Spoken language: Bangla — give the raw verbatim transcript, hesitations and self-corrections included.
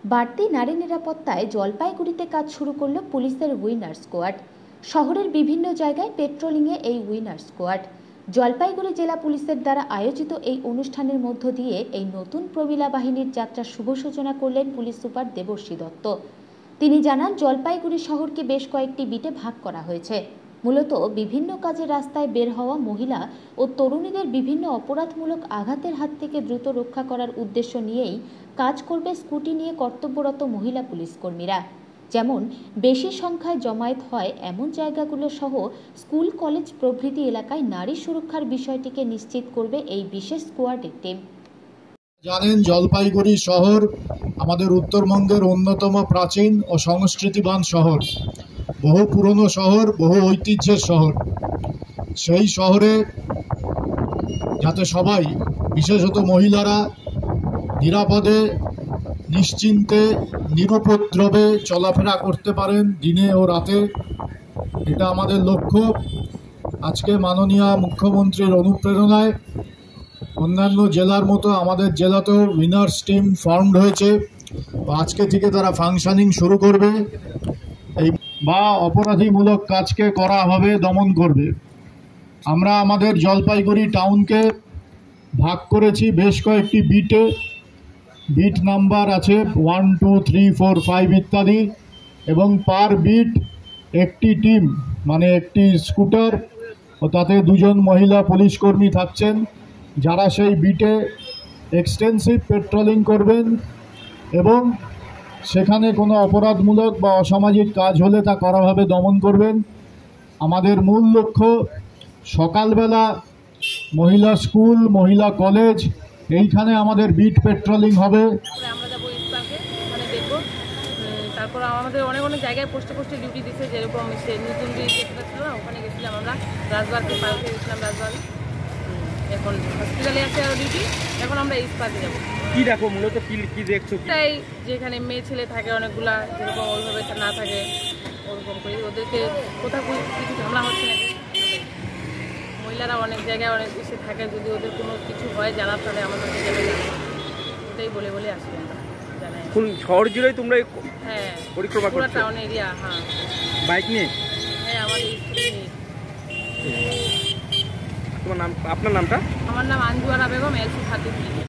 বাড়তি নারী নিরাপত্তায় জলপাইগুড়িতে কাজ শুরু করল পুলিশের উইনার স্কোয়াড। শহরের বিভিন্ন জায়গায় পেট্রোলিংয়ে এই উইনার স্কোয়াড। জলপাইগুড়ি জেলা পুলিশের দ্বারা আয়োজিত এই অনুষ্ঠানের মধ্য দিয়ে এই নতুন প্রমিলা বাহিনীর যাত্রার শুভ সূচনা করলেন পুলিশ সুপার দেবশ্রী দত্ত। তিনি জানান, জলপাইগুড়ি শহরকে বেশ কয়েকটি বিটে ভাগ করা হয়েছে। মূলত বিভিন্ন কাজে রাস্তায় বের হওয়া মহিলা ও তরুণীদের বিভিন্ন অপরাধমূলক আঘাতের হাত থেকে দ্রুত রক্ষা করার উদ্দেশ্য নিয়েই কাজ করবে স্কুটি নিয়ে কর্তব্যরত মহিলা পুলিশ কর্মীরা। যেমন বেশি সংখ্যায় জমায়েত হয় এমন জায়গাগুলো সহ স্কুল, কলেজ প্রভৃতি এলাকায় নারী সুরক্ষার বিষয়টিকে নিশ্চিত করবে এই বিশেষ স্কোয়াডের টিম। জানেন, জলপাইগুড়ি শহর আমাদের উত্তরবঙ্গের অন্যতম প্রাচীন ও সংস্কৃতিবান শহর, বহু পুরনো শহর, বহু ঐতিহ্যের শহর। সেই শহরে যাতে সবাই, বিশেষত মহিলারা, নিরাপদে নিশ্চিন্তে নিরুপদ্রবে চলাফেরা করতে পারেন দিনে ও রাতে, এটা আমাদের লক্ষ্য। আজকে মাননীয় মুখ্যমন্ত্রীর অনুপ্রেরণায় অন্যান্য জেলার মতো আমাদের জেলাতেও উইনার্স টিম ফর্মড হয়েছে। আজকে থেকে তারা ফাংশনিং শুরু করবে, এই বা অপরাধীমূলক কাজকে করা হবে, দমন করবে। আমরা আমাদের জলপাইগুড়ি টাউনকে ভাগ করেছি বেশ কয়েকটি বিটে। বিট নাম্বার আছে one two three four five ইত্যাদি, এবং পার বিট একটি টিম, মানে একটি স্কুটার ও তাতে দুজন মহিলা পুলিশ কর্মী থাকছেন, যারা সেই বিটে এক্সটেন্সিভ পেট্রোলিং করবেন এবং সেখানে কোনো অপরাধমূলক বা অসামাজিক কাজ হলে তা কড়াভাবে দমন করবেন। আমাদের মূল লক্ষ্য, সকালবেলা মহিলা স্কুল, মহিলা কলেজ, এইখানে আমাদের বিট পেট্রোলিং হবে। আমরা যাবো ইস্ট পার্কে, ওখানে দেখবো। তারপর আমাদের অনেক অনেক জায়গায় পোস্টে পোস্টে ডিউটি দিচ্ছে, যেরকম সে নতুন ব্রিজ যেটা ছিল না, ওখানে গেছিলাম আমরা। রাজবাড়িতে পার্কে গেছিলাম, রাজবাড়ি। এখন হসপিটালে আছে আরও ডিউটি। এখন আমরা ইস্ট পার্কে যাবো। কি দেখো মূলত, কি কি দেখছো? তাই যেখানে মেয়ে ছেলে থাকে অনেকগুলা, যেরকম ওইভাবে না থাকে ওরকম করে ওদেরকে কোথাও কিছু ঝামেলা হচ্ছে নাকি। মহিলারা অনেক জায়গায় অনেক বেশি থাকে, যদি ওদের কোনো কিছু হয় জানার, তাহলে আমাদেরকে জানাবে। ওটাই বলে বলে আসি আমরা, জানাই। কোন শহর জুড়েই তোমরা হ্যাঁ পরিক্রমা করছো? পুরো টাউন এরিয়া। হ্যাঁ, বাইক নিয়ে? হ্যাঁ, আমাদের স্কুলে নিয়ে। তোমার নাম, আপনার নামটা? আমার নাম আঞ্জুয়ারা বেগম, এলসি খাতুন।